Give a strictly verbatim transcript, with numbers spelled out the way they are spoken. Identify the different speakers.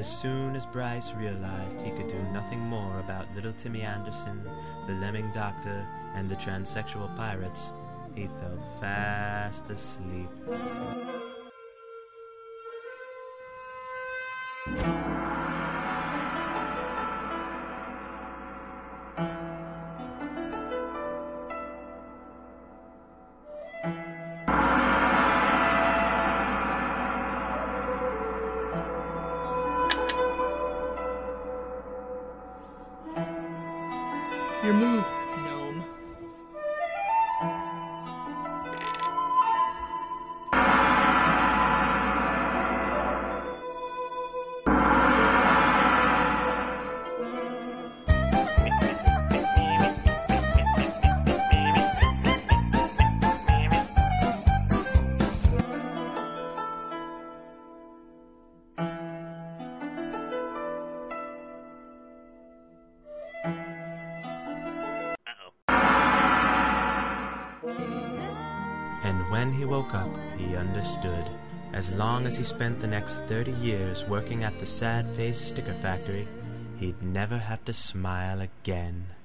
Speaker 1: as soon as Bryce realized he could do nothing more about little Timmy Anderson, the lemming doctor, and the transsexual pirates, he fell fast asleep.
Speaker 2: Your move, gnome.
Speaker 1: And when he woke up, he understood. As long as he spent the next thirty years working at the sad-face sticker factory, he'd never have to smile again.